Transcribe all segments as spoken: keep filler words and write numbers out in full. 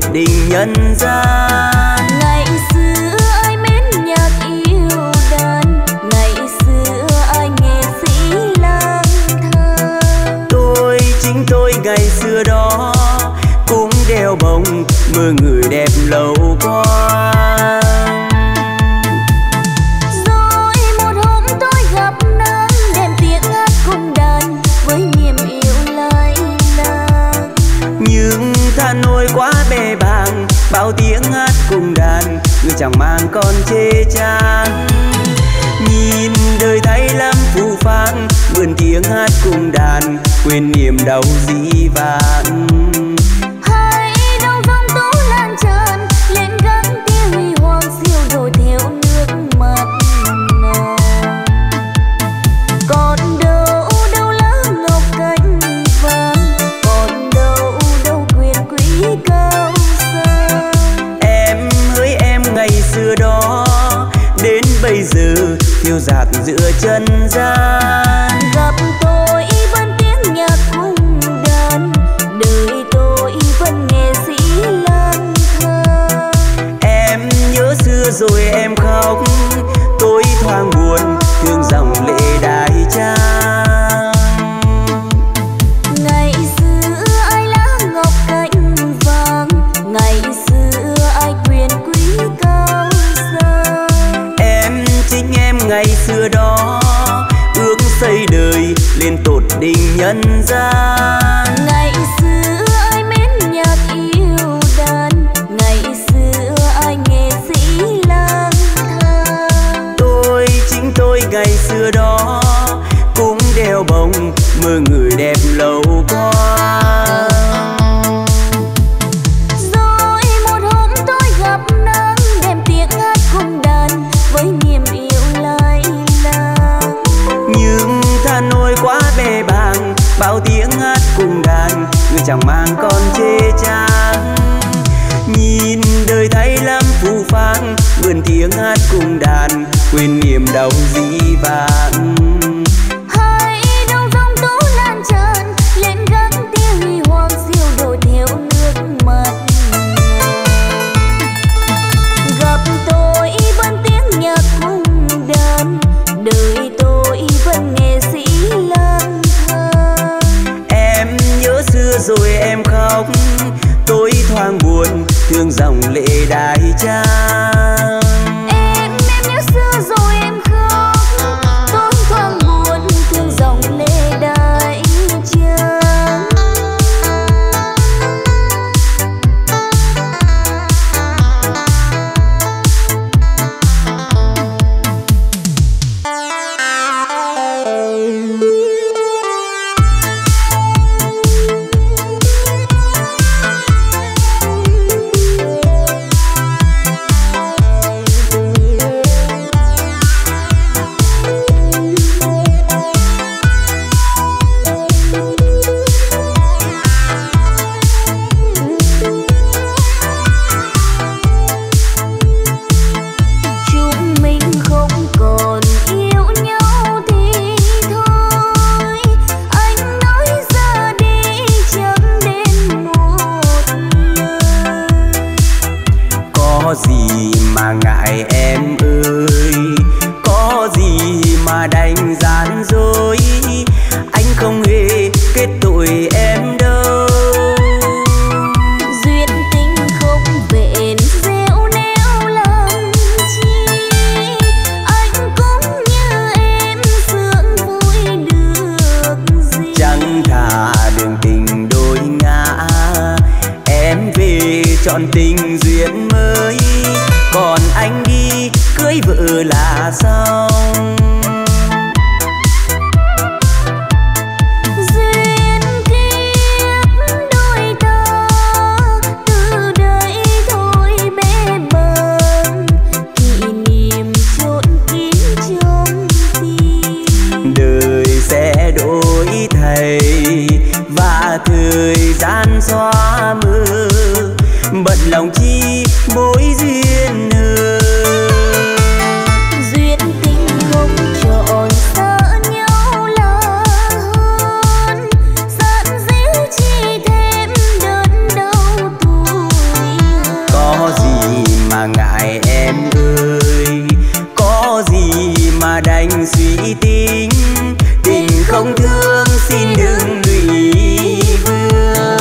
đình nhân gian. Ngày xưa ai mến nhạc yêu đàn, ngày xưa ai nghệ sĩ lang thang. Tôi chính tôi ngày xưa đó cũng đeo bồng mơ người đẹp lâu qua. Rồi một hôm tôi gặp nàng, đem tiếng hát cùng đàn với niềm yêu lay lang. Nhưng tha nỗi quá bề bàng, bao tiếng hát cùng đàn người chẳng mang con chê chán. Nhìn đời thay lắm phù phang, mượn tiếng hát cùng đàn quên niềm đau dĩ vãng. Hãy đâu dòng tố lan tràn lên gắn tia huy hoàng siêu rồi theo nước mắt nàng. Còn đâu đâu lá ngọc cánh vàng, còn đâu đâu quyền quý cao sang. Em hỡi em ngày xưa đó đến bây giờ phiêu dạt giữa chân gian. Gặp tôi vẫn tiếng nhạc cung đàn, đời tôi vẫn nghệ sĩ lang thang. Em nhớ xưa rồi em khóc, tôi thoáng buồn thương dòng lệ đại trang. Ngày xưa ai lá ngọc cánh vàng, ngày xưa ai quyền quý cao sang. Em chính em ngày xưa đó ước xây đời lên tột đỉnh nhân gian. Ngày xưa ai mến nhạc yêu đàn, ngày xưa ai nghệ sĩ lang thang. Tôi chính tôi ngày xưa đó cũng đeo bồng mơ người đẹp lâu qua. Rồi một hôm tôi gặp nàng, đem tiếng hát cùng đàn với niềm yêu lay lang. Nhưng tha nỗi quá bề bàng, bao tiếng hát cùng đàn người chẳng mang con chê chán. Nhìn đời thay lắm phù phang, mượn tiếng hát cùng đàn quên niềm đau dĩ vãng. Hãy đâu dòng tố lan tràn lên gắn tia huy hoàng siêu rồi theo nước mắt nàng. Gặp tôi vẫn tiếng nhạc cung đàn, đời tôi vẫn nghệ sĩ lang thang. Em nhớ xưa rồi em khóc, tôi thoáng buồn thương dòng lệ đại trang. Em em nhớ xưa rồi em khóc, tôi thoáng buồn thương dòng lệ đại trang. Chúng mình không còn yêu nhau thì thôi, anh nói ra đi chẳng đến một lời. Có gì mà ngại em ơi, có gì mà đành gian dối, anh không hề kết tội em đâu. Duyên tình không bền gieo neo làm chi, anh cũng như em sướng vui được gì. Chẳng thà đường tình đôi ngã, em về chọn tình duyên mới, còn anh đi cưới vợ là xong. Duyên kiếp đôi ta từ đây thôi bế bờ, kỷ niệm chôn kín trong tim. Đời sẽ đổi thay và thời gian xóa mơ, bận lòng chi mối duyên hờ. Duyên tình không chọn xa nhau là hơn, dắt díu chi thêm đớn đau tuổi suy tính, tình không thương xin đừng lụy vương.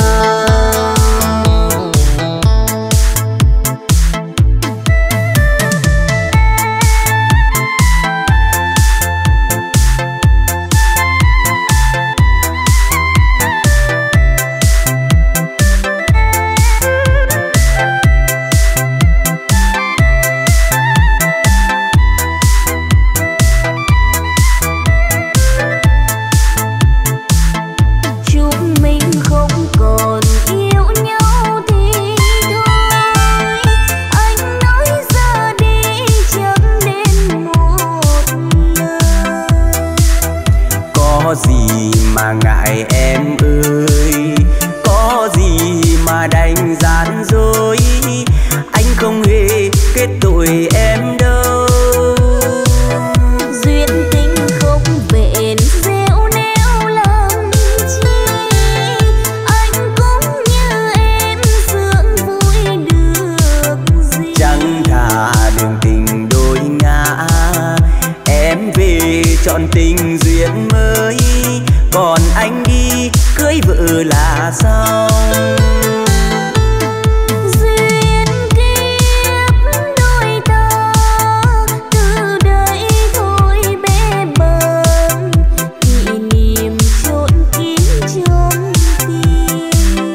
Có gì mà ngại em ơi, có gì mà đành gian dối, anh không hề kết tội em đâu. Duyên tình không bền gieo neo làm chi, anh cũng như em sướng vui được gì. Chẳng thà đường tình đôi ngã, em về chọn tình duyên mới, còn anh đi cưới vợ là xong. Duyên kiếp đôi ta từ đây thôi bế bờ, kỷ niệm chôn kín trong tim.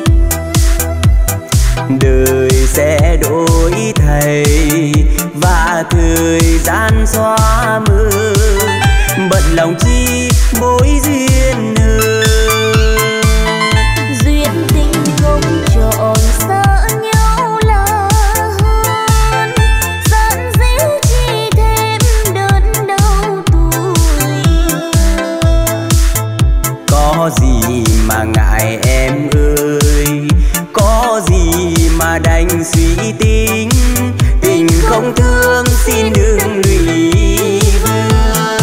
Đời sẽ đổi thay và thời gian xóa mờ, bận lòng chi mối duyên hờ. Duyên tình không chọn xa nhau là hơn, giận díu chi thêm đớn đau tuổi. Có gì mà ngại em ơi, có gì mà đành suy tính, tình không thương xin đừng lụy vương.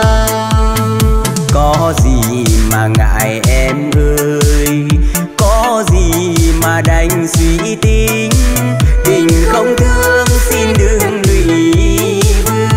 Có gì mà ngại em ơi, có gì mà đành suy tính, tình không thương xin đừng lụy vương.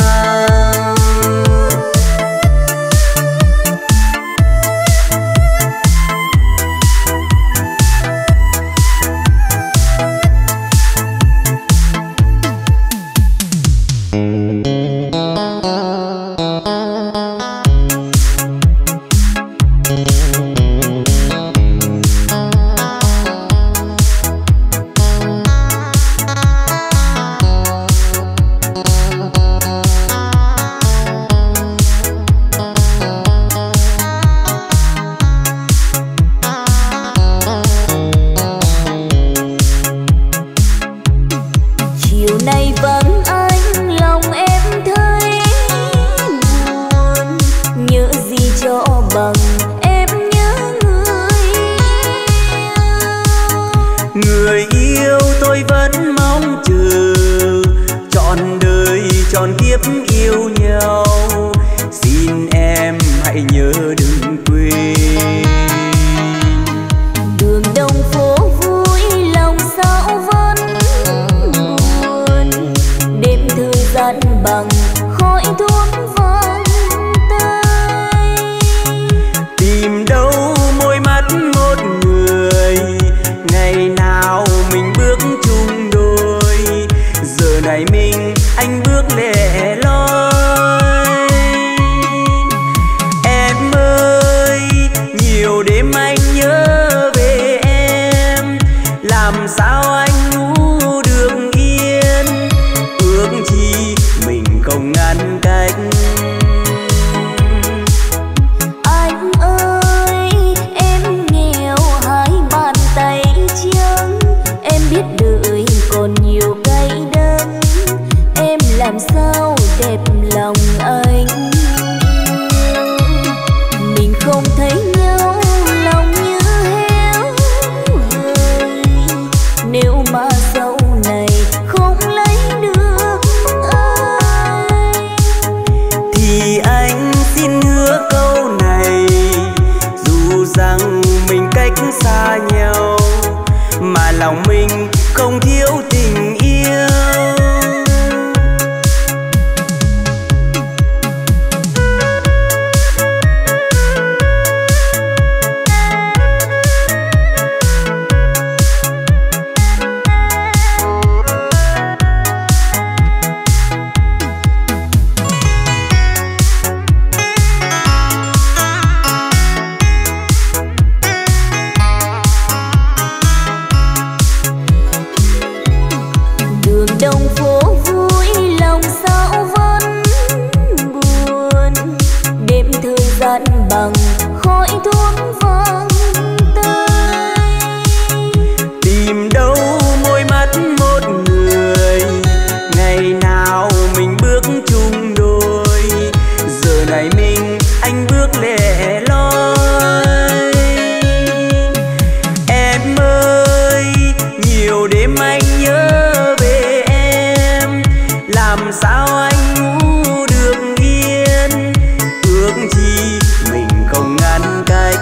Yêu nhau xin em hãy nhớ đừng quên. Đường đông phố vui lòng sao vẫn buồn, đêm thời gian bằng khói thuốc vang tay. Tìm đâu môi mắt một người, ngày nào mình bước chung đôi, giờ này mình anh bước lẻ loi. Em ơi, nhiều đêm anh nhớ về em, làm sao anh ngủ được yên, ước chi mình không ngăn cách. Anh ơi, em nghèo hai bàn tay trắng, em biết đời còn nhiều cay đắng, em làm sao đẹp lòng anh. Mình không thấy nhau lòng như héo hời, nếu mà sau này không lấy được ai, thì anh xin hứa câu này, dù rằng mình cách xa nhau mà lòng mình không thiếu tình yêu. thuốc vàng tươi. Tìm đâu môi mắt một người, ngày nào mình bước chung đôi, giờ này mình anh bước lẻ loi. Em ơi, nhiều đêm anh nhớ về em, làm sao anh ngủ được yên, ước chi mình không ngăn cách.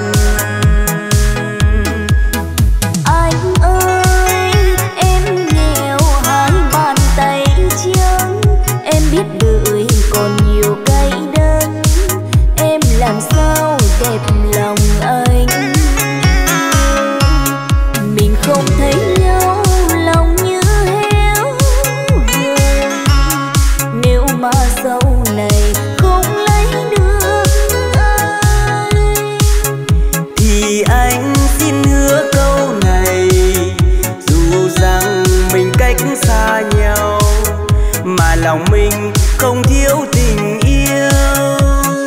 Anh ơi, em nghèo hai bàn tay trắng, em biết đợi còn nhiều cay đắng, em làm sao đẹp lòng anh. Mình không thấy nhau lòng như héo hon, nếu mà sau này không lấy được anh Thì anh xin hứa câu này, dù rằng mình cách xa nhau mà lòng mình không thiếu tình yêu.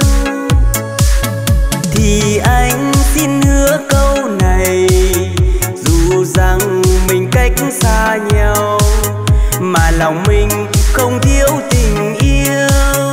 Thì anh xin hứa câu này, dù rằng mình cách xa nhau mà lòng mình không thiếu tình yêu.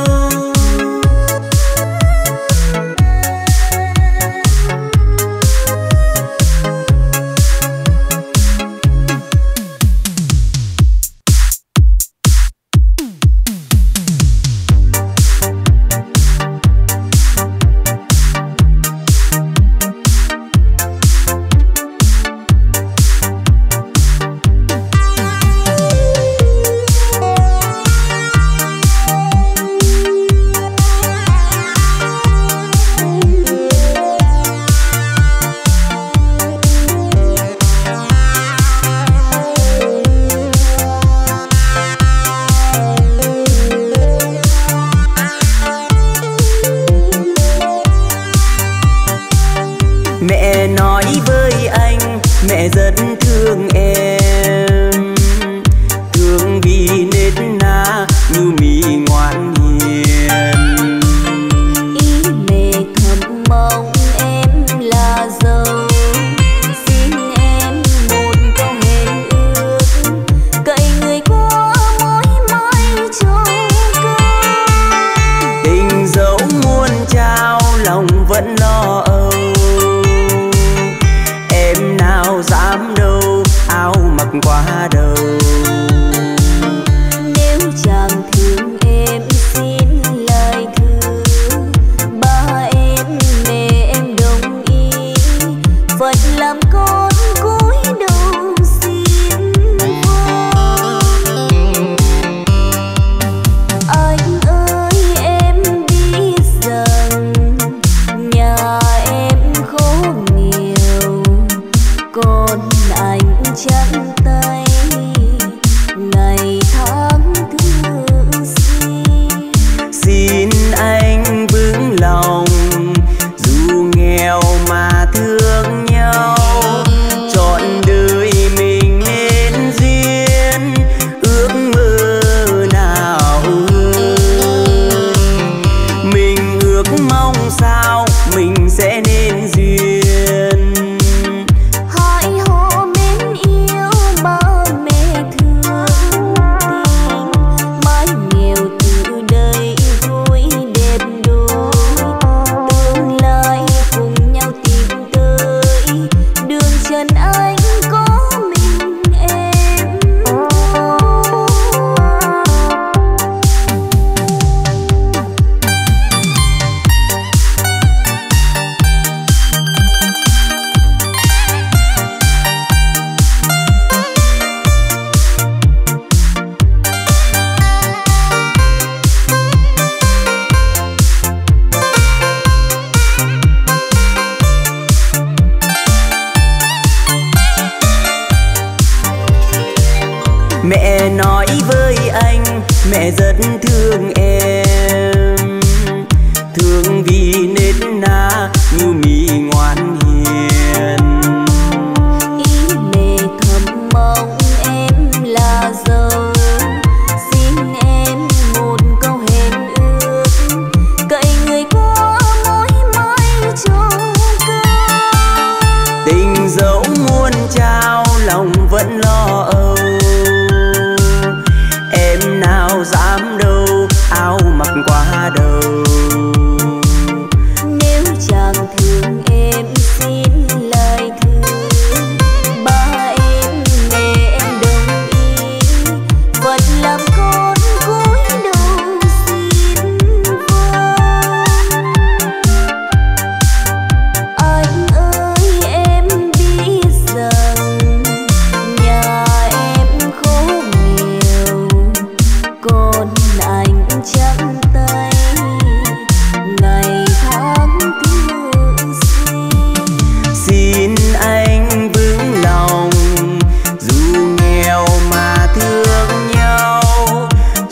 Mẹ nói với anh, mẹ rất thương em, thương vì nết na như mì ngoan hiền. ý mẹ thầm mong em là dâu, xin em một câu hẹn ước, cậy người qua mối mãi cho con. Tình dẫu muôn trao lòng vẫn lo âu, em nào dám đâu áo mặc quá đầu. Nếu chàng thương em xin lời thư, ba em mẹ em đồng ý, Phật làm con cúi đầu xin vâng. Anh ơi em biết rằng nhà em khổ nghèo, còn anh chăn tay ngày tháng thương xin. Xin anh vững lòng, dù nghèo mà thương nhau, chọn đời mình nên duyên, ước mơ nào hơn. Mình ước mong sao mình sẽ nên duyên. Hai họ mến yêu ba mẹ thương tình, mái nghèo từ đây vui đẹp đôi, tương lai cùng nhau tìm tới, đường trần anh có mình em thôi. Mẹ nói với anh, mẹ rất thương em, thương vì nết na như mì ngoan hiền. Ý mẹ thầm mong em là dâu, xin em một câu hẹn ước, cậy người qua mối mãi cho cơ.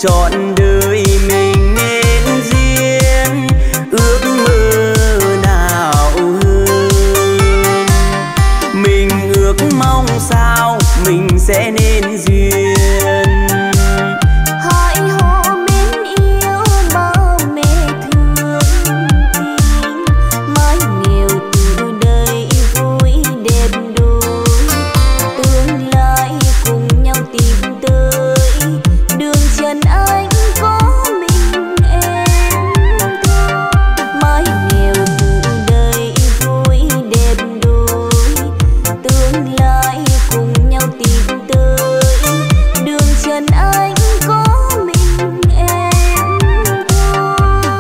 trọn đời mình nên duyên, ước mơ nào hơn. Mình ước mong sao mình sẽ nên duyên. Hỏi hồ mến yêu mơ mê thương tình, mái nghèo từ đây vui đẹp đôi, tương lai cùng nhau tìm tới đường trần anh có mình em thôi. Mái nghèo từ đây vui đẹp đôi, tương lai cùng nhau tìm tới đường trần anh có mình em thôi.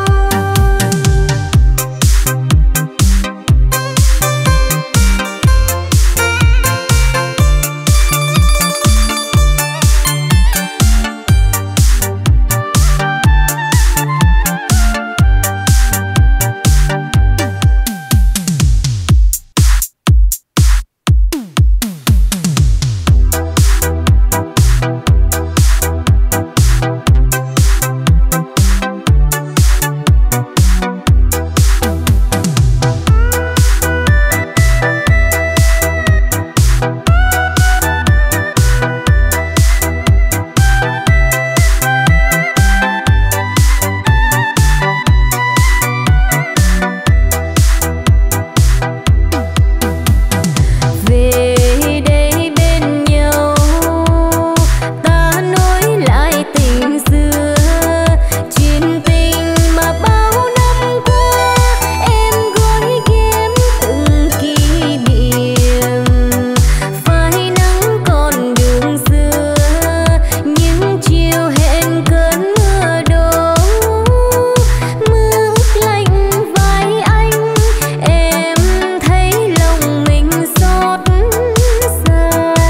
Về đây bên nhau ta nối lại tình xưa, chuyện tình mà bao năm qua em gói ghém từng kỷ niệm. Phai nắng con đường xưa, những chiều hẹn cơn mưa đổ, mưa ướt lạnh vai anh, em thấy lòng mình xót xa.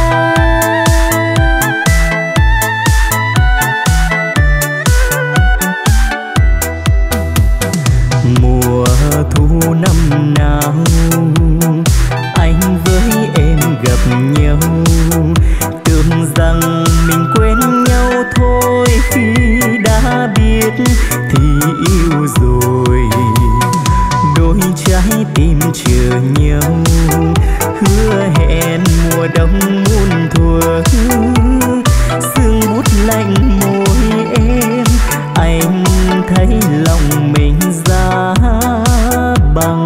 Mùa thu năm nào anh với em gặp nhau, tưởng rằng mình quen nhau thôi, khi đã biết thì yêu rồi. Đôi trái tim chờ nhau, hứa hẹn mùa đông muôn thuở, sương bút lạnh môi em, anh thấy lòng mình giá băng.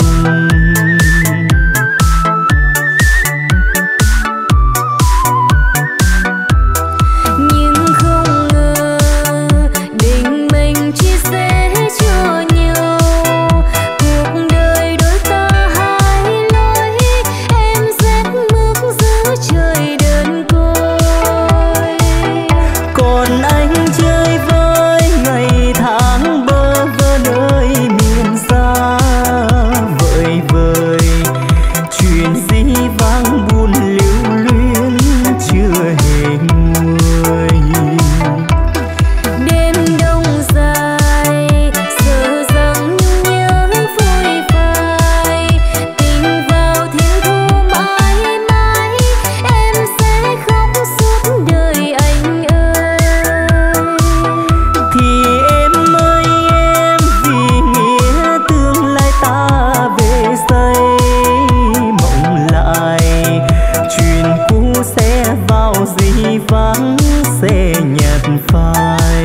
Nhưng không ngờ định mình chia sẻ cho nhau, cuộc đời đôi ta hai lối, em rét mướt giữa trời đơn côi. Còn anh chơi với ngày tháng bơ vơ nơi miền xa vời vời, chuyện dĩ vãng buồn lưu luyến chưa hề nguôi. Đêm đông dài sợ rằng nhớ phôi phai, tình vào thiên thu mãi mãi, em sẽ khóc suốt đời anh ơi. Thì em ơi em, vì nghĩa tương lai ta về xây mộng lại, chuyện cũ sẽ vào dĩ vãng sẽ nhạt phai.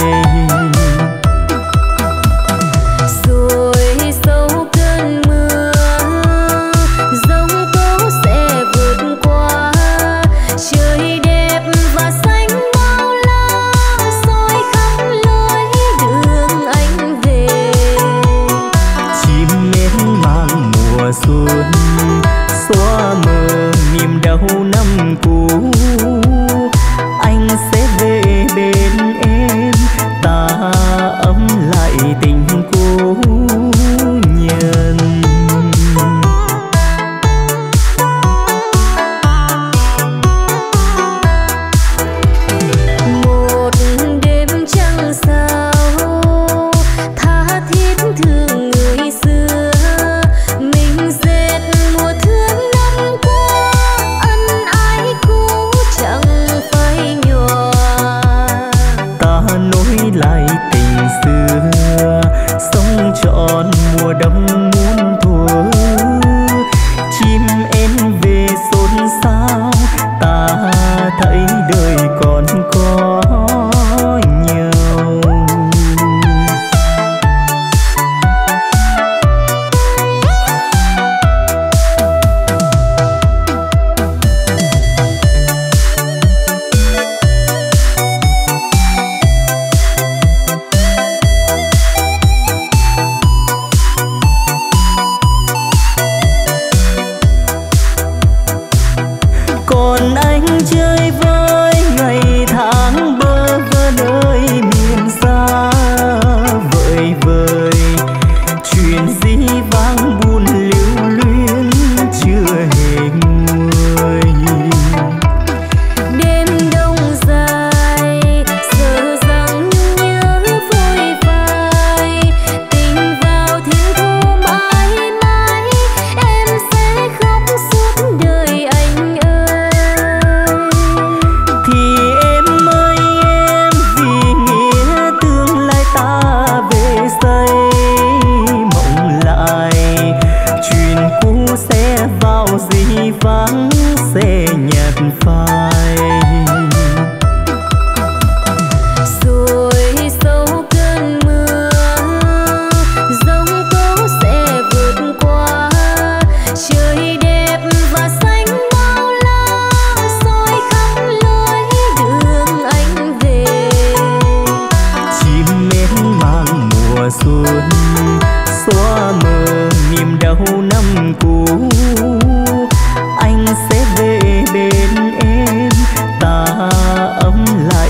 Rồi sau cơn mưa giông tố sẽ vượt qua, trời đẹp và xanh bao la soi khắp lối đường anh về. Chim én mang mùa xuân xóa mờ niềm đau năm cũ, anh sẽ về bên em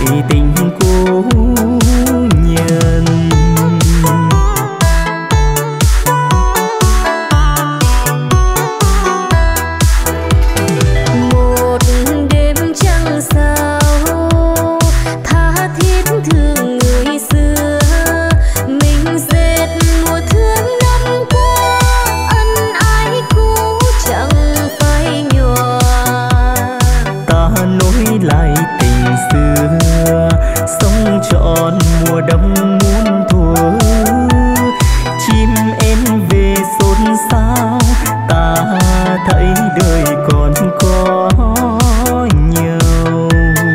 tình cố nhân. Một đêm trăng sao tha thiết thương người xưa, mình dệt mùa thương năm qua, ân ái cũ chẳng phai nhòa. Ta nối lại tình xưa, sống trọn mùa đông muôn thuở. Chim én về xôn xao, ta thấy đời còn có nhau.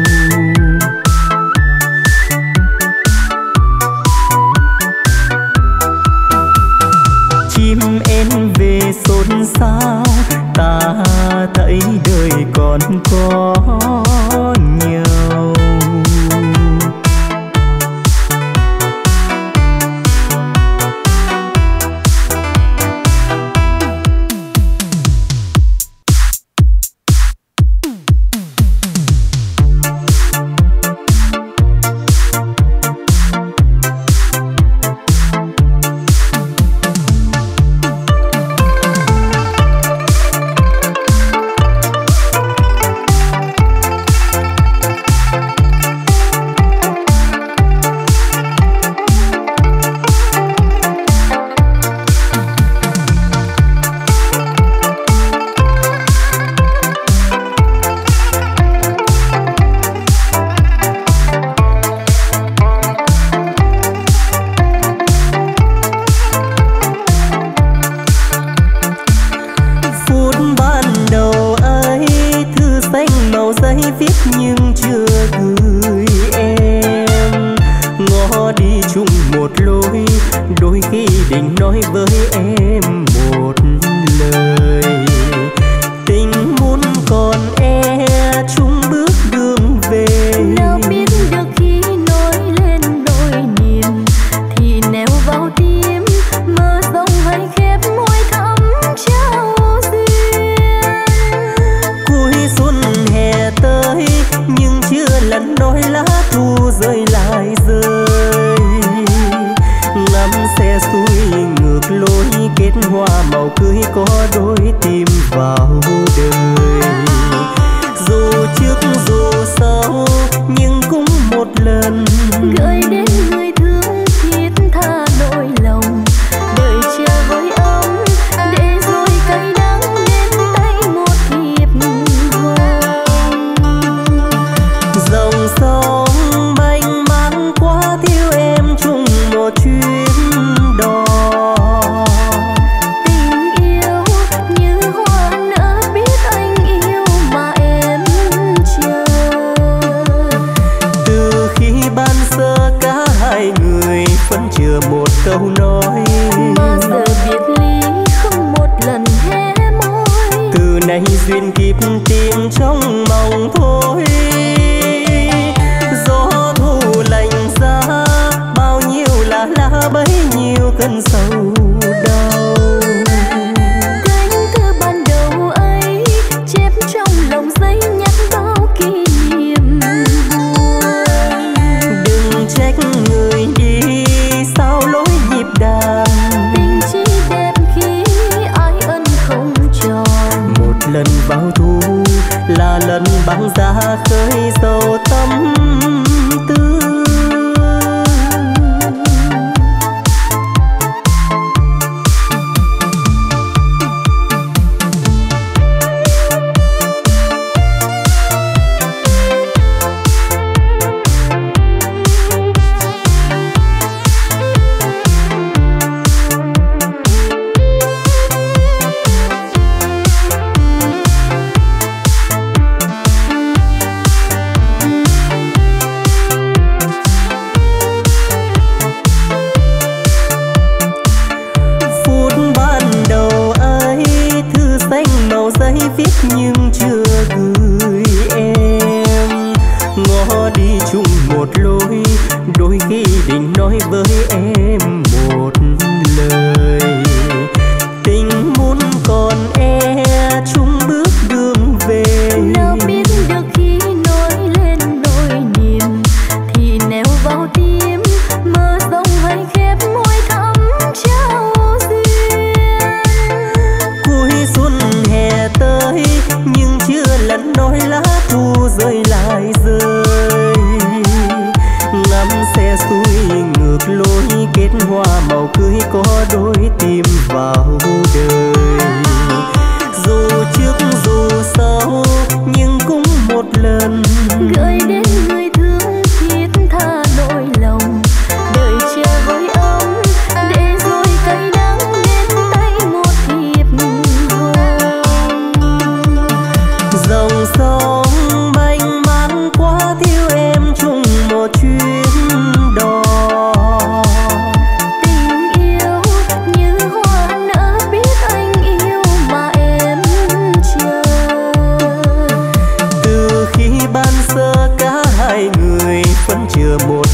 Chim én về xôn xao, ta thấy đời còn có nhau.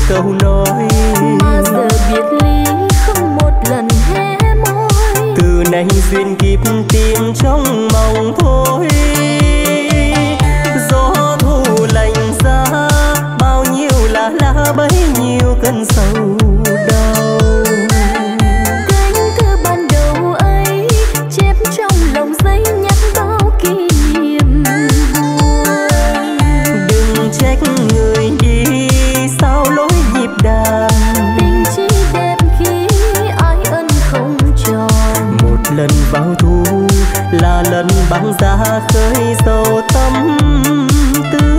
câu nói, mà giờ biệt ly không một lần hé môi. từ nay duyên kiếp tìm trong mong thôi. Gió thu lạnh giá, bao nhiêu lá lá bấy nhiêu cơn sầu đau. Cánh thư ban đầu ấy chép trong lòng giấy nhắc bao kỷ niệm buồn. Đừng trách người đi sao lối nhịp đàn, Tình chỉ đẹp khi ai ân không tròn. một lần vào thu là lần băng giá khơi sâu tâm tư.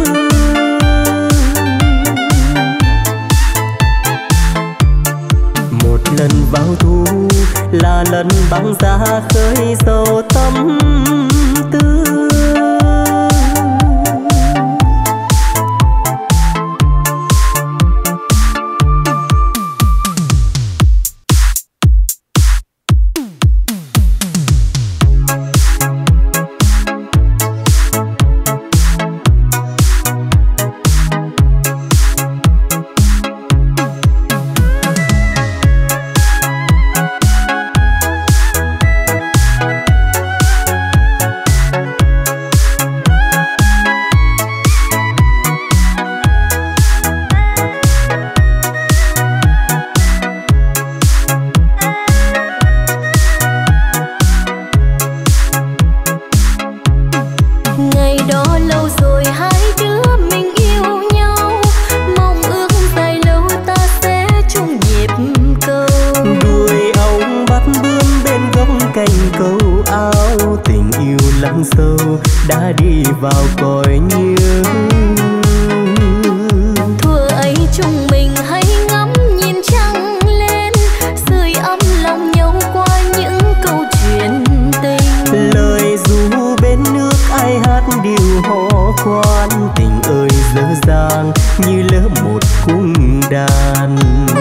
Một lần vào thu là lần băng giá khơi sâu tâm tư. Đã đi vào cõi nhớ. Thuở ấy chúng mình hay ngắm nhìn trăng lên, sưởi ấm lòng nhau qua những câu chuyện tình. Lời ru bên nước ai hát điều hò khoan, tình ơi dở dang như lỡ một cung đàn.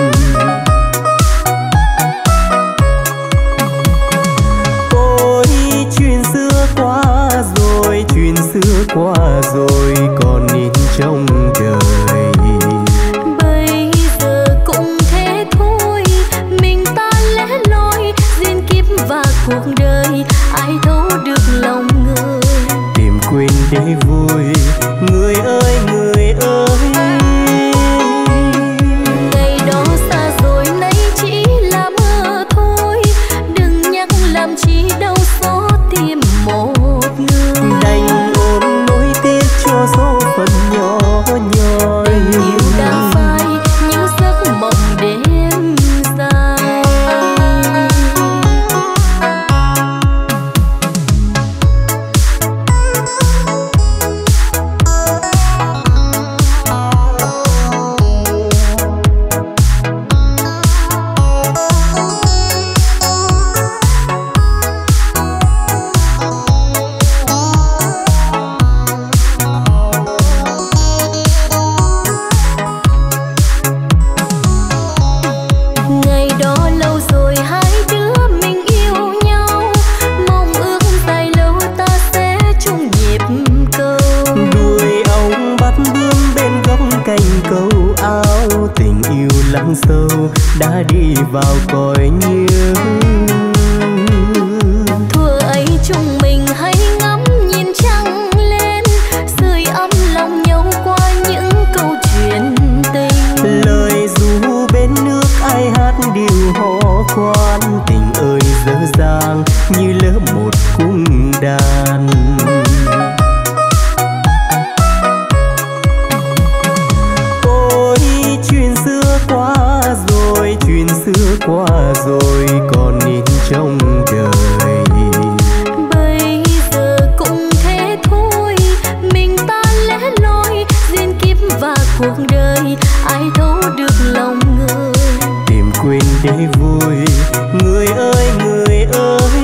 Ôi chuyện xưa qua rồi, chuyện xưa qua rồi còn in trong đời. Bây giờ cũng thế thôi, mình ta lẻ loi, duyên kiếp và cuộc đời ai thấu được lòng người. Tìm quên để vui, người ơi người ơi. Ngày đó xa rồi nay chỉ là mơ thôi, đừng nhắc làm chi đau xót tìm một người. Đành ôm nỗi tiếc cho số phận nhỏ nhoi. Tình yêu đã phai những giấc mộng đêm dài. Ngày đó lâu rồi hai đứa mình yêu nhau, mong ước dài lâu ta sẽ chung nhịp cầu. Đuôi ong bắt bướm bên góc cành cầu áo, tình yêu lắng sâu đã đi vào cõi nhớ. Thuở ấy chúng mình hay ngắm nhìn trăng lên, sưởi ấm lòng nhau qua những câu chuyện tình. Lời ru bên nước ai hát điều hò khoan, tình ơi dở dang như lỡ một cung đàn. Ôi chuyện xưa qua rồi, chuyện xưa qua rồi còn in trong đời. Bây giờ cũng thế thôi, mình ta lẻ loi, duyên kiếp và cuộc đời ai thấu được lòng người. Tìm quên để vui, người ơi người ơi.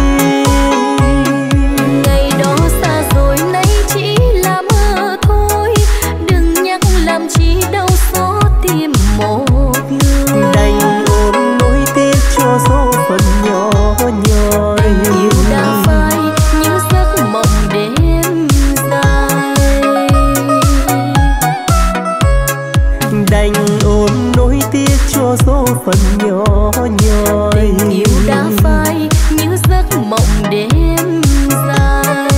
Ngày đó xa rồi nay chỉ là mơ thôi, đừng nhắc làm chi đau xót tìm một người. Đành ôm nỗi tiếc cho số phận nhỏ nhoi. Tình yêu đã phai những giấc mộng đêm dài. Đành ôm chốn nối tiếc cho số phận nhỏ nhoi. Tình yêu đã phai như giấc mộng đêm dài.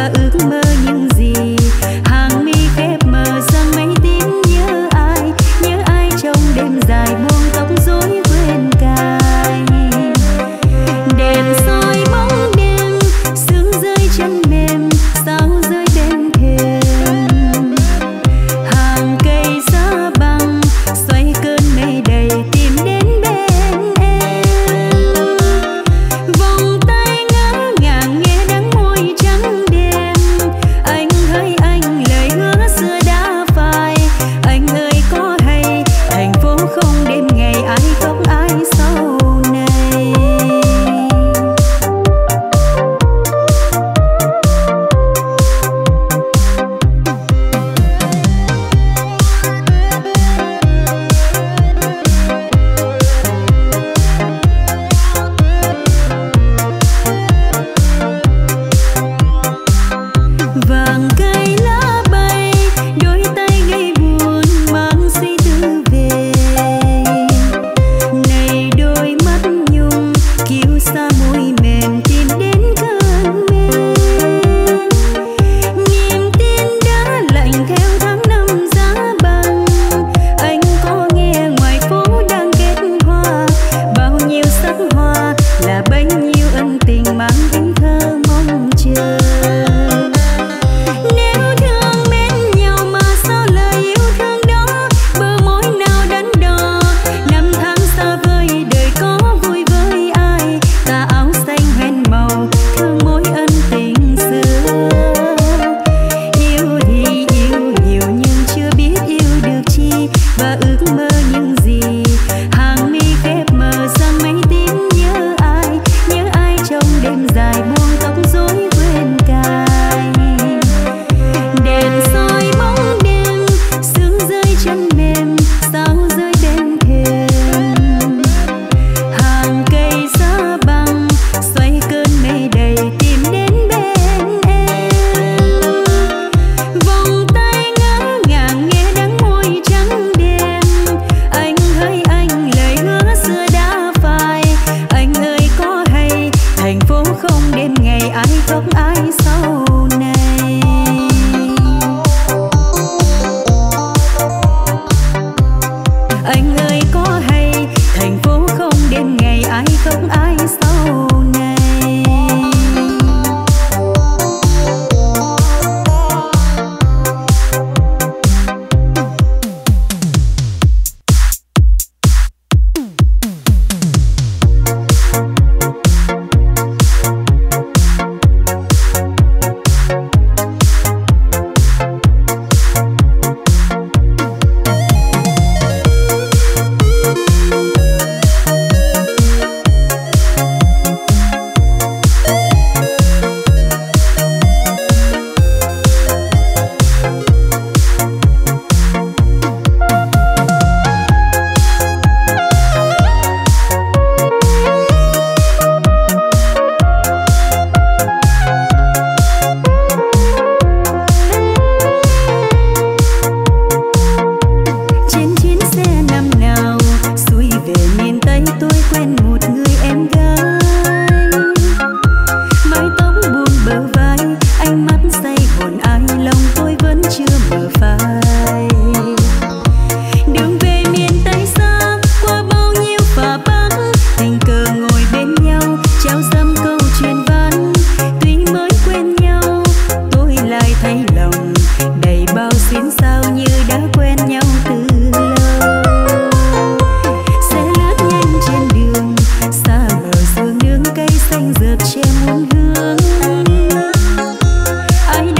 Ai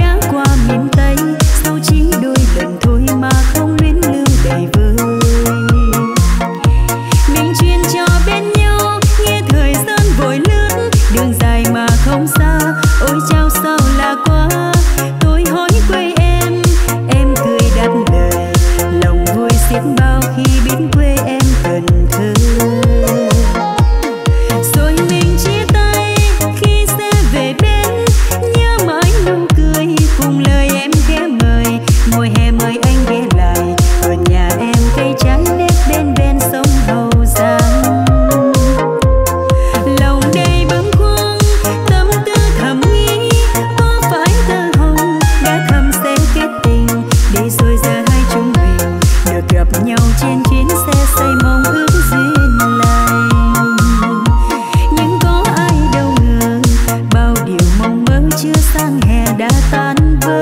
sang hè đã tan vỡ.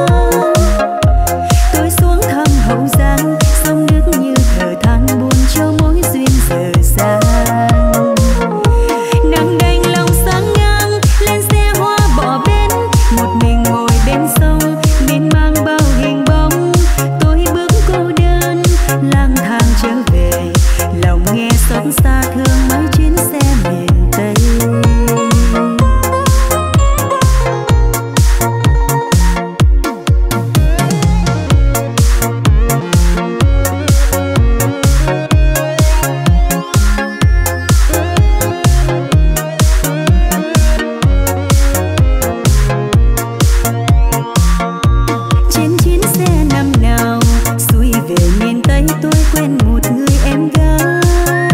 Tôi xuống thăm Hậu Giang, sông nước như thở than buồn cho mối duyên dở dang. Nắng đành lòng sáng ngang, lên xe hoa bỏ bến, một mình ngồi bên sông, miên man bao hình bóng. Tôi bước cô đơn, lang thang trở về, lòng nghe xót xa thương mấy chuyến xe miền Tây. Trên chuyến xe năm nào xuôi về miền Tây, tôi quen một người em gái.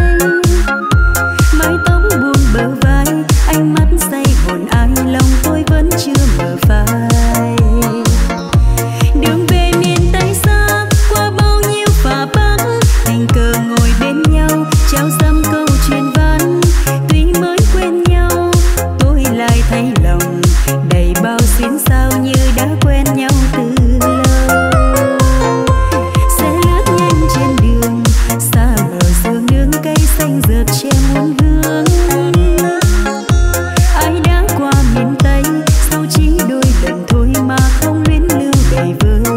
Mái tóc buông bờ vai, ánh mắt say hồn ai, lòng tôi vẫn chưa mở phai. Đường về miền Tây xa, qua bao nhiêu phà bắc, tình cờ ngồi bên nhau, trao dâng câu chuyện văn. Tuy mới quen nhau, tôi lại thấy lòng đầy bao xuyến sao như đã quen nhau từ lâu. Xe lướt nhanh trên đường, xa bờ sương nương cây xanh rợt che muôn hương. Ai đã qua miền Tây, sao chỉ đôi lần thôi mà không luyến lưu đầy vơi.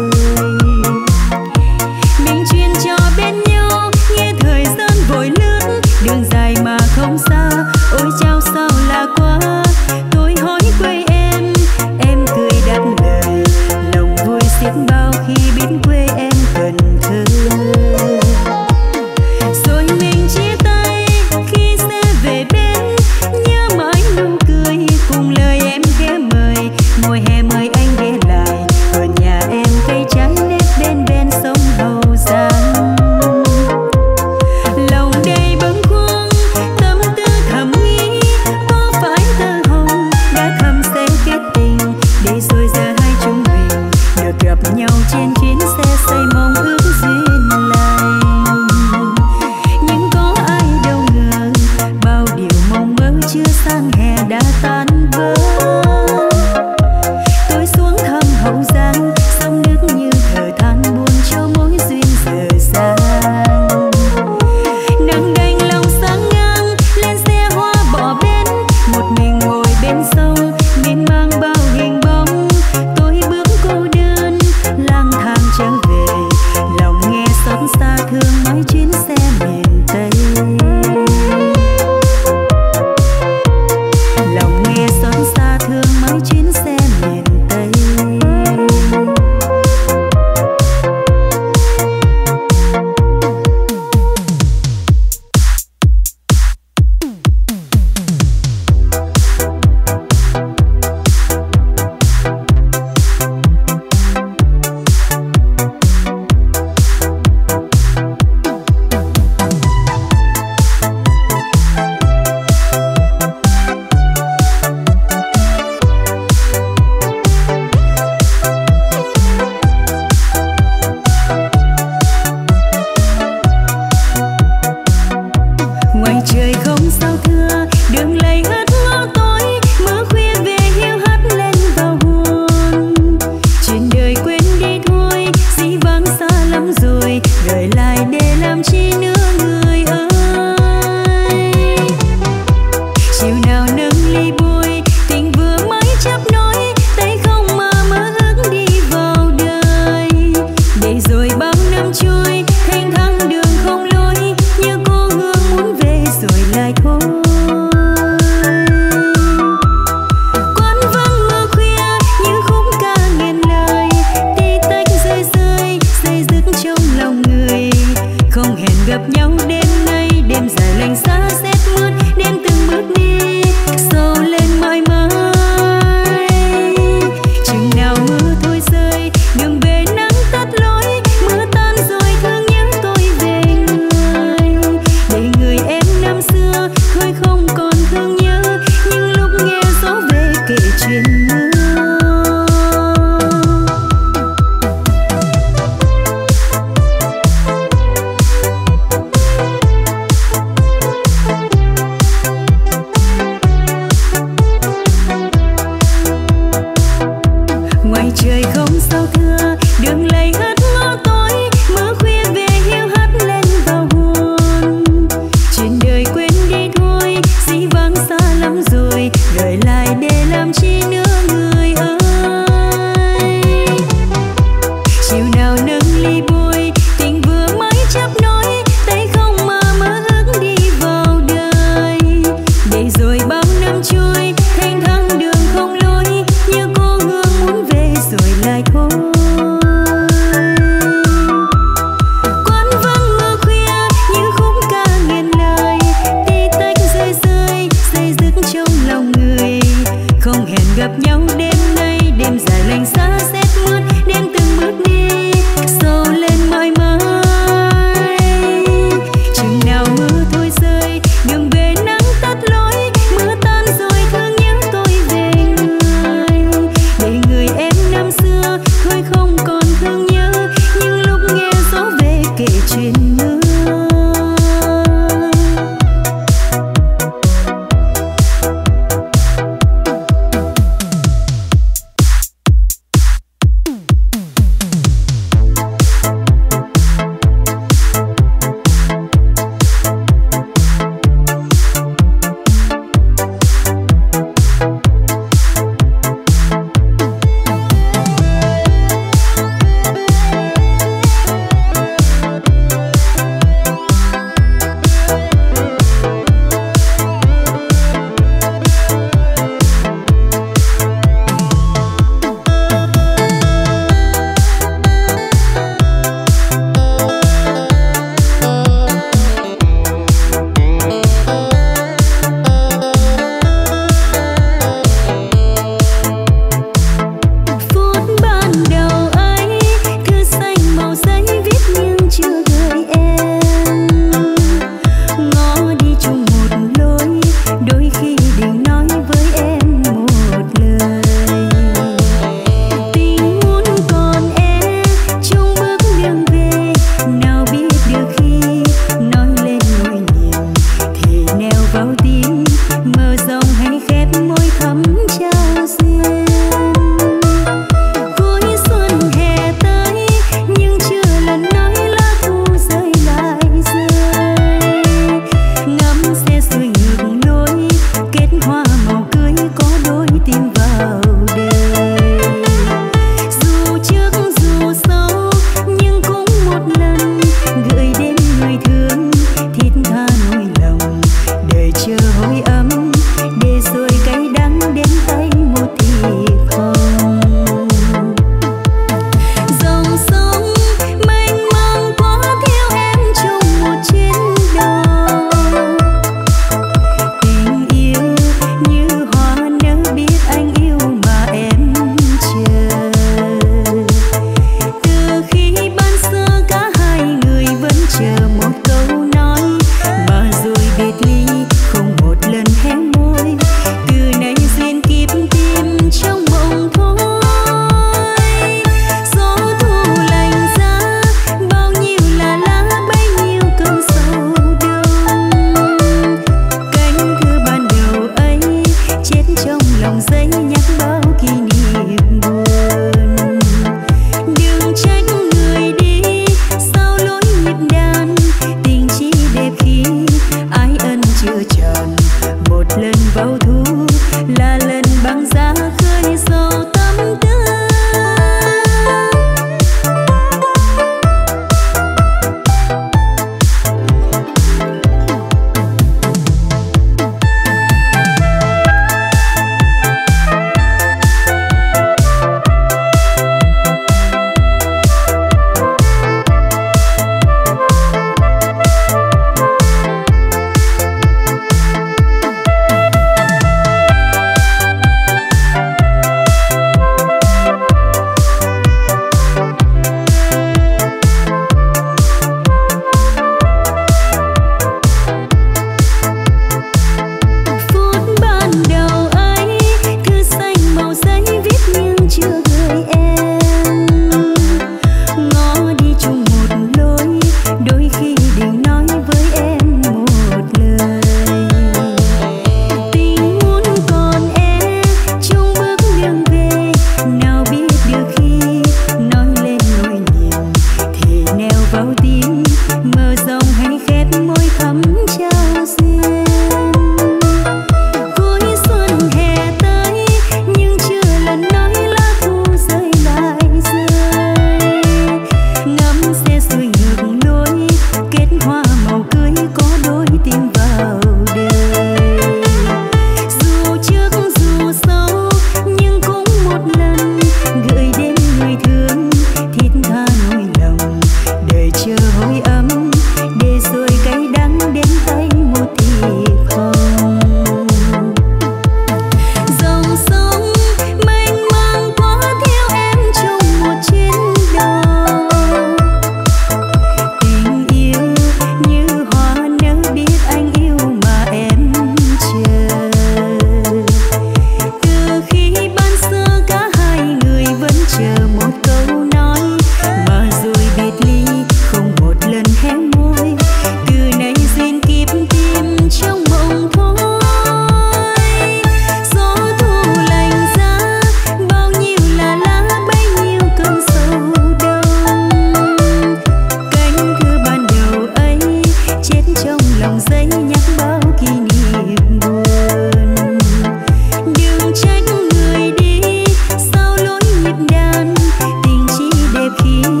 Mình chuyên trò bên nhau, nghe thời gian vội lướt, đường dài mà không xa, ôi chao sao là quá. Tôi hỏi quê em, em cười đáp lời, lòng vui xiết bao khi biết quê em Cần Thơ. Rồi mình chia tay khi xe về bến, nhớ mãi nụ cười cùng lời em ghé mời. Mùa hè mời anh ghé lại, vườn nhà em cây trái nếp bên ven sông Hậu Giang. Lòng đầy bâng khuâng, tâm tư thầm nghĩ, có phải tơ hồng đã thầm sẽ kết tình, để rồi giờ hai chúng mình được gặp nhau trên chuyến xe say mong ước duyên lành. Nhưng có ai đâu ngờ, bao điều mong mơ chưa sang hè đã tan vỡ. Tôi xuống thăm Hậu Giang, sông nước như thở than buồn cho mối duyên dở dang. Nắng đành lòng sáng ngang, lên xe hoa bỏ bến, một mình ngồi bên sông, miên man bao hình bóng. Tôi bước cô đơn, lang thang trở về,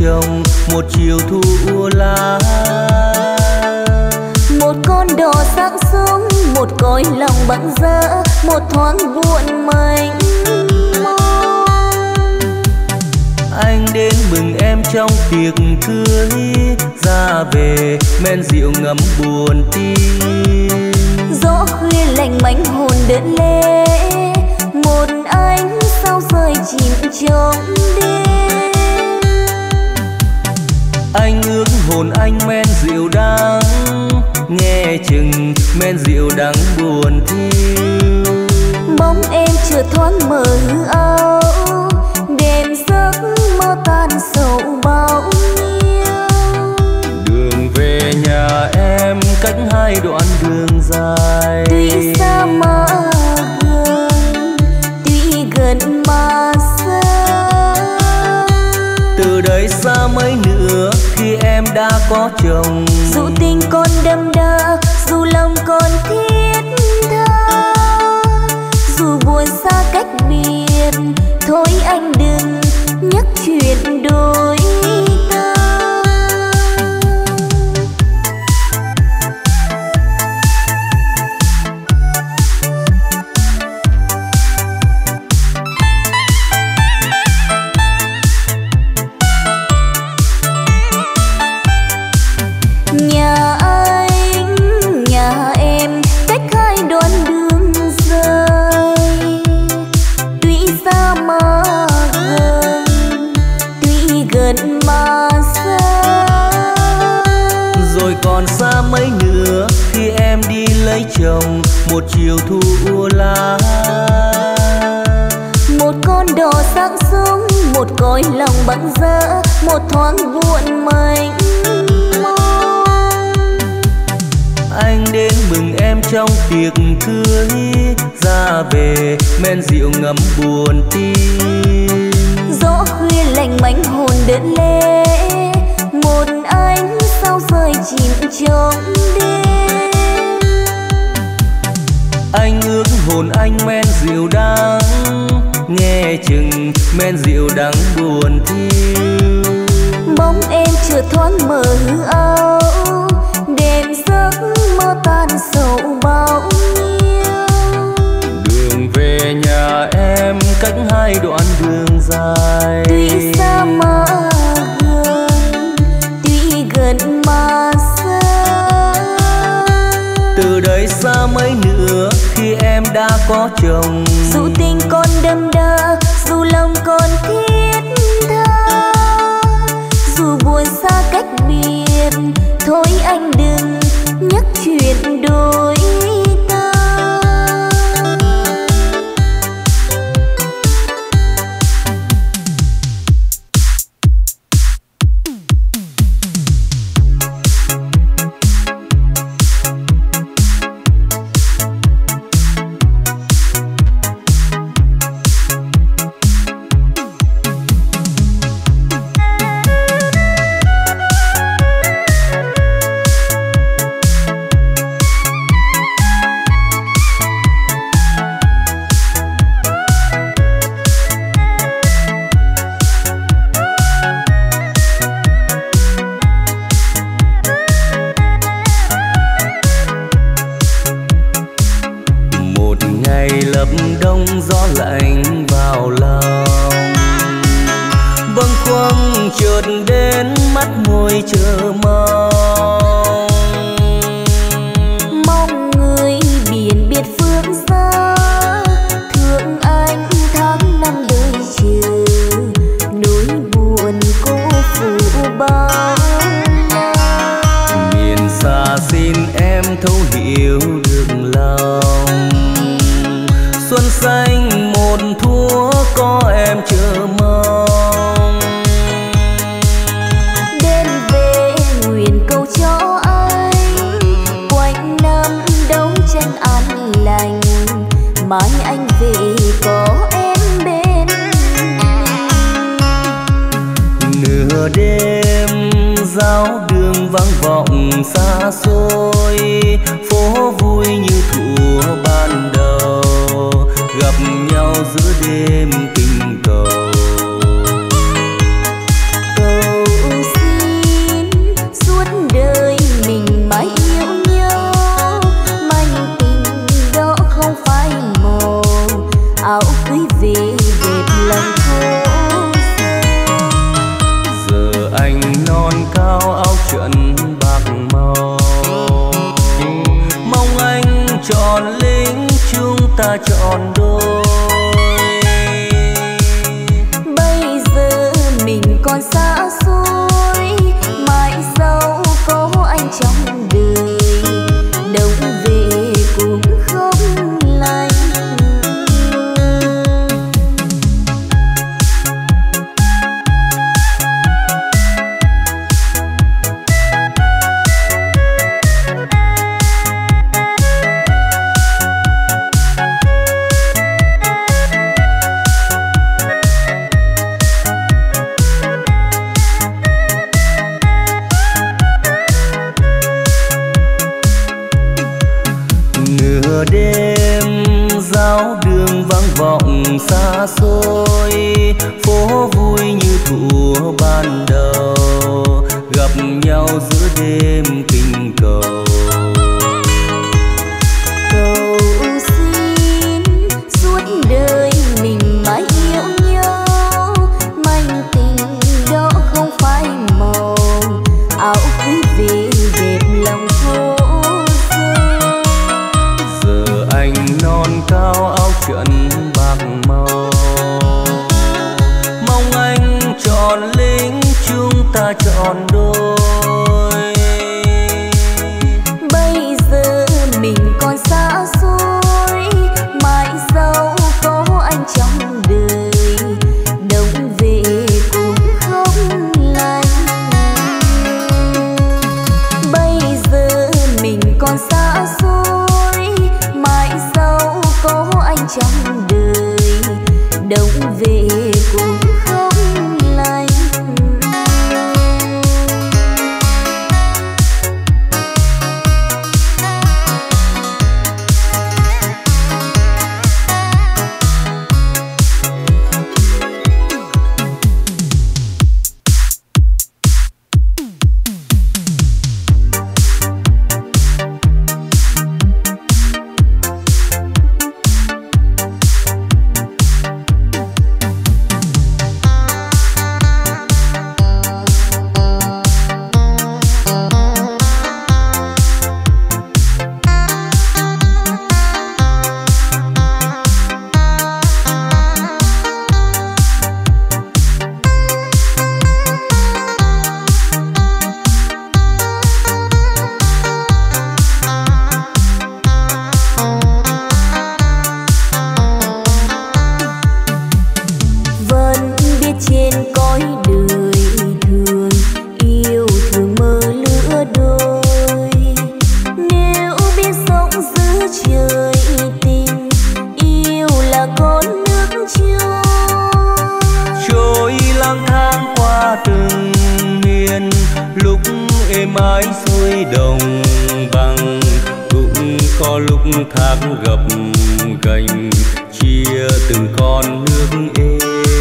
chồng một chiều thu lá. Một con đò sáng sớm, một cõi lòng bận rỡ, một thoáng buồn mênh mông. Anh đến mừng em trong tiệc cưới, ra về men rượu ngấm buồn tim. Gió khuya lạnh mánh hồn đượn lê, một ánh sao rơi chìm trong đêm. Anh ước hồn anh men rượu đắng, nghe chừng men rượu đắng buồn thiêu. Bóng em chợt thoáng mờ hư áo, đêm giấc mơ tan sầu bao nhiêu. Đường về nhà em cách hai đoạn đường dài, Tuy xa mà gần, tuy gần mà xa. Từ đây xa mấy nữa khi em đã có chồng, Dù tình còn đậm đà, dù lòng còn thiết tha, dù buồn xa cách biệt, thôi anh đừng nhắc chuyện đôi ta. Nhà anh, nhà em cách hai đoạn đường dài, tuy xa mà gần, tuy gần mà xa. rồi còn xa mấy nữa khi em đi lấy chồng một chiều thu lá. Một con đò sáng sớm, một cõi lòng bận rỡ, một thoáng buồn mênh mông. Anh đến mừng em trong tiệc cưới, ra về men rượu ngấm buồn tim. Gió khuya lạnh mánh hồn đượn lê, một ánh sao rơi chìm trong đêm. Anh ước hồn anh men rượu đắng, nghe chừng men rượu đắng buồn thiêu. Bóng em chợt thoáng mờ hư áo, đêm giấc mơ tan sầu bao nhiêu. Đường về nhà em cách hai đoạn đường dài, Tuy xa mà gần, tuy gần mà xa. từ đây xa mấy nữa khi em đã có chồng, Dù tình còn đậm đà, dù lòng còn thiết tha, dù buồn xa cách biệt, thôi anh đừng nhắc chuyện đôi ta. lập đông gió lạnh vào lòng, bâng khuâng chợt đến mắt ngồi chờ mong. Mong người biển biệt phương xa, thương anh tháng năm đời chờ, nỗi buồn cô phụ bao la. Miền xa xin em thấu hiểu được lòng, xuân xanh một thuở có em chờ mong. Đêm về nguyện cầu cho anh, quanh năm đấu tranh an lành, mai anh về có em bên. Nửa đêm giao đường vang vọng xa xôi, phố vui như thuở ban đầu, gặp nhau giữa đêm tình cầu. Cầu về đẹp lòng phố. Giờ anh non cao áo trận bạc màu, mong anh chọn lính chúng ta chọn đôi. Bây giờ mình còn xa xôi, mãi sau có anh trong đời, đâu về cũng không lành. Nửa đêm giáo đường vắng vọng xa xôi, phố vui như thuở ban đầu, gặp nhau giữa đêm tình cầu. Cầu xin suốt đời mình mãi yêu nhau, manh tình đó không phai màu, áo cưới về đẹp lòng phố. Anh non cao áo trận bạc màu, mong anh chọn lính chúng ta chọn đôi. Bây giờ mình còn xa xôi, mãi sau có anh trong đời, đâu về cũng không lành. Bây giờ mình còn xa xôi, mãi sau có anh trong đời, đâu về cũng không lành. thác gập ghềnh chia từng con nước êm.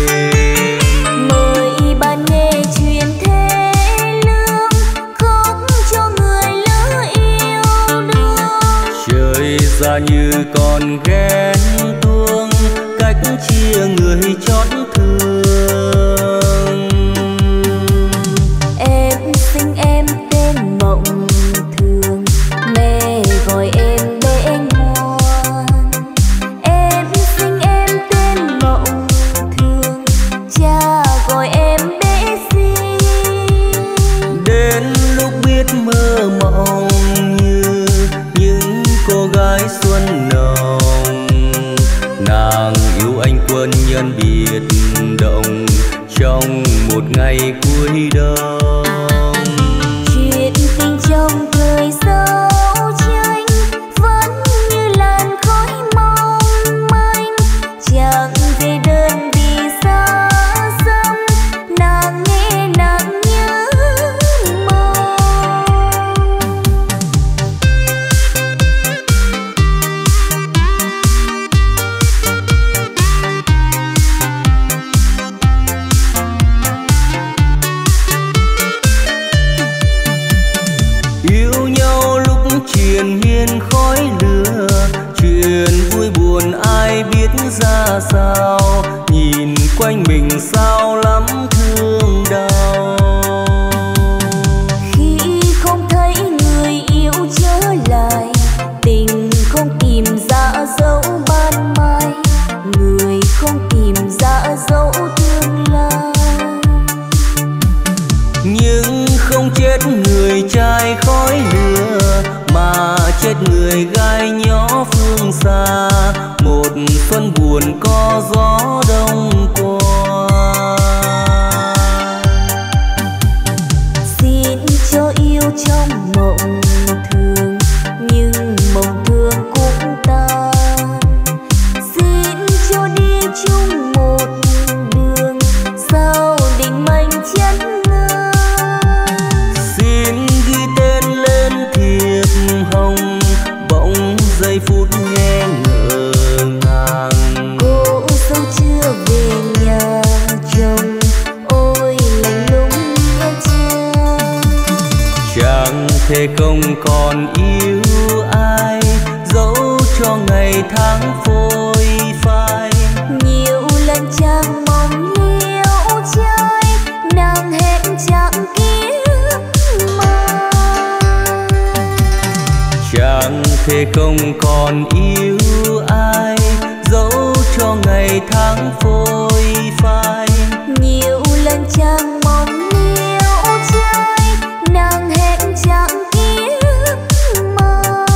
Mời bạn nghe chuyện thế lương khóc cho người lỡ yêu đương. Trời ra như con ghen tuông cách chia người chót thương. Em sinh em tên Mộng Thường, mẹ gọi em bé ngoan. Em sinh em tên Mộng Thường, cha gọi em bé xinh. Đến lúc biết mơ mộng như những cô gái xuân nồng, nàng yêu anh quân nhân biệt động trong một ngày cuối đông. Chuyện tình trong thời giao tranh vẫn như làn khói mong manh, chẳng về đơn vì xa xăm, nàng nghe nàng nhớ mong. quanh mình sao lắm thương đau. Khi không thấy người yêu trở lại, tình không tìm ra dấu ban mai, người không tìm ra dấu tương lai. Nhưng không chết người trai khói lửa, mà chết người gai nhỏ phương xa. Một xuân buồn có gió đông qua. Xin cho yêu trong mộng thường, nhưng mộng thường cũng tan. Xin cho đi chung một đường, sao định mệnh chân ngang. Xin ghi tên lên thiệp hồng, bỗng giây phút nghe ngỡ ngàng. Cô dâu chưa về nhà chồng, ôi lạnh lùng nghe cha. Chẳng thể không còn yêu ai, dẫu cho ngày tháng phôi phai. Nhiều lần chàng mong liễu trai, nàng hẹn chàng kiếp mai. Chẳng thể không còn yêu ai, dẫu cho ngày tháng phôi phai. Nhiều lần chàng mong liễu trai, nàng hẹn chàng kiếp mai.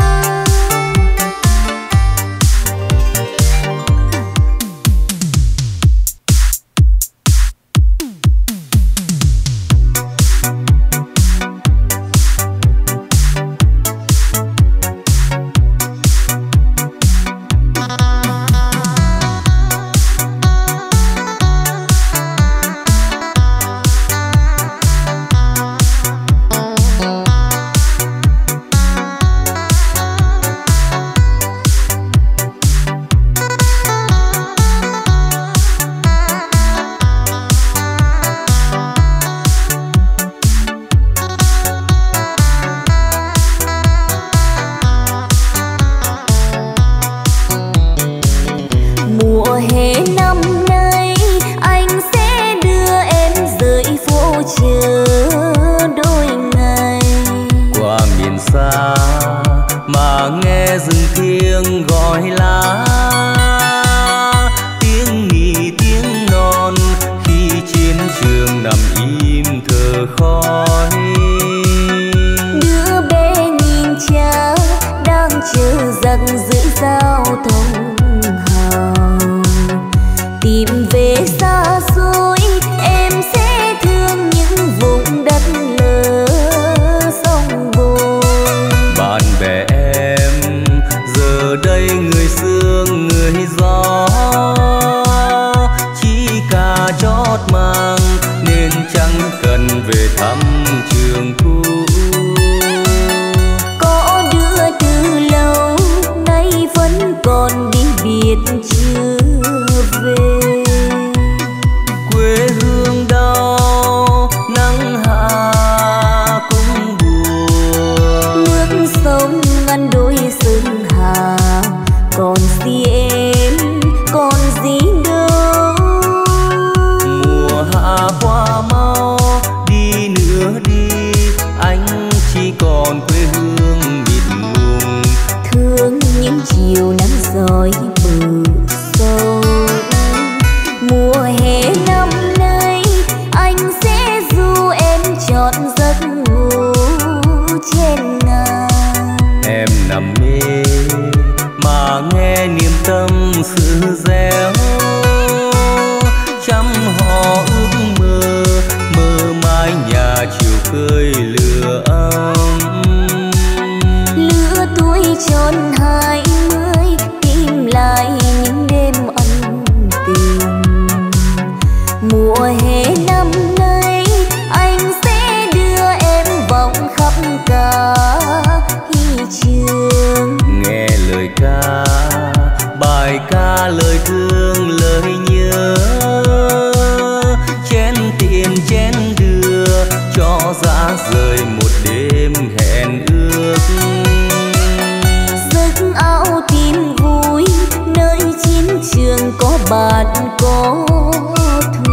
Mùa hè năm nay anh sẽ đưa em rời phố chờ đôi ngày. Qua miền xa mà nghe rừng thiêng gọi lá, tiếng nghỉ tiếng non khi chiến trường nằm im thở khói. Đứa bé nhìn cha đang chờ giặc dưới giao thông hào. Tìm về xa xôi em sẽ thương những vùng đất lỡ sông bồi. Bạn bè em giờ đây người sương người gió, chỉ cả chót mang nên chẳng cần về thăm trường cũ. Có đứa từ lâu nay vẫn còn đi biệt chưa về. Quê hương đau nắng hạ cũng buồn, Nước sông ngăn đôi sơn hà, còn gì em còn gì đâu. mùa hạ qua mau đi nữa đi, anh chỉ còn quê hương mịt mùng. Thương những chiều nắng dõi bờ có thù.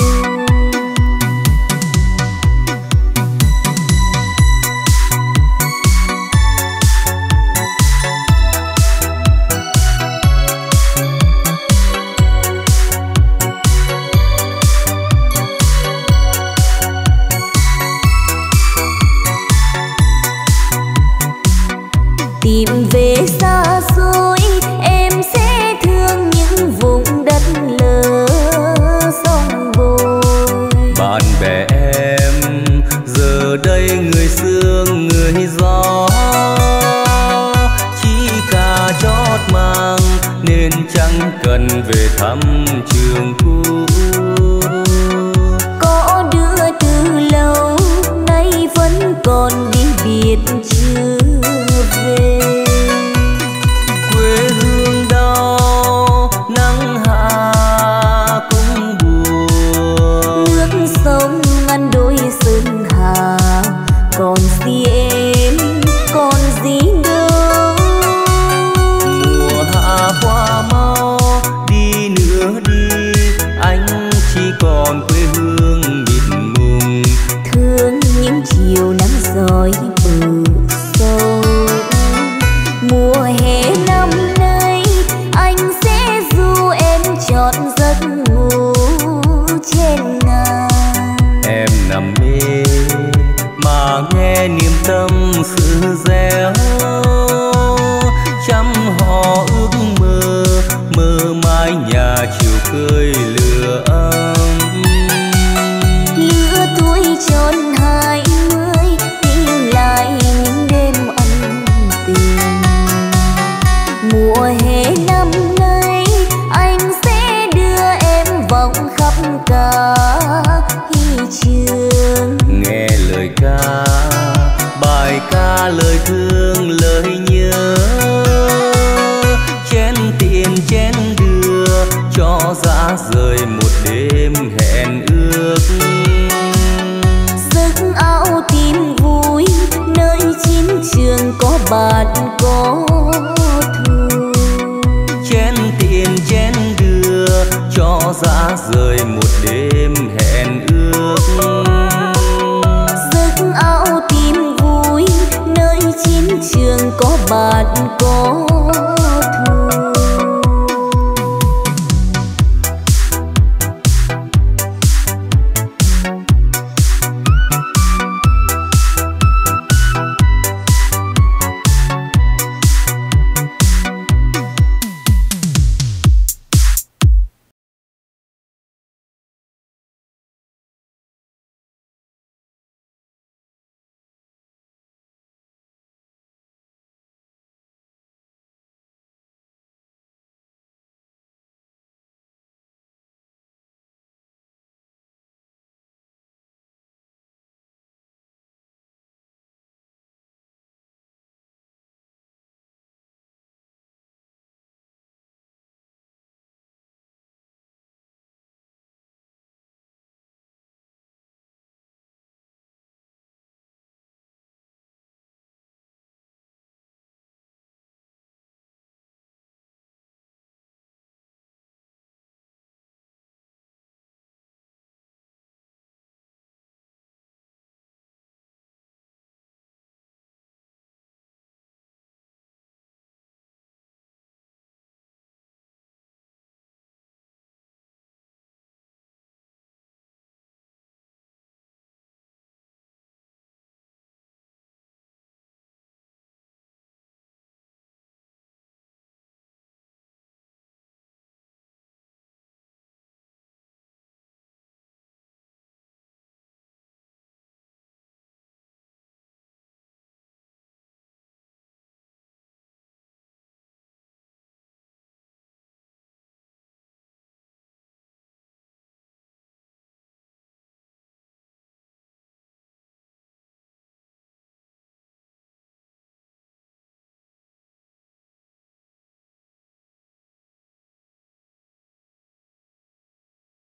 Tìm về xa xôi em sẽ thương những vùng đất lỡ sông bồi. Bạn bè em giờ đây người sương người gió, chỉ cả chót mang nên chẳng cần về thăm trường cũ. Có đứa từ lâu nay vẫn còn đi biệt chưa về. Quê hương đau nắng hạ cũng buồn, Nước sông ngăn đôi sơn hà, còn gì em còn gì đâu. mùa hạ qua mau đi nữa đi, anh chỉ còn quê hương mịt mùng. Thương những chiều nắng rọi bờ sâu. Mùa hè năm nay anh sẽ du em chọn giấc ngủ trên ngàn. Em nằm mê mà nghe niềm tâm sự réo, trăm họ ước mơ mơ mái nhà chiều khơi lửa ấm. Lứa tuổi tròn hai mươi tìm lại những đêm ân tình. Mùa hè năm nay anh sẽ đưa em vòng khắp cả hy trường. Nghe lời ca bài ca lời thương lời nhớ, chén tiền chén đưa cho dã rời một đêm hẹn ước. Giấc áo tím vui nơi chiến trường có bạn có thù. Chén tiền chén đưa cho dã rời một đêm hẹn ước. Giấc áo tím vui nơi chiến trường có bạn có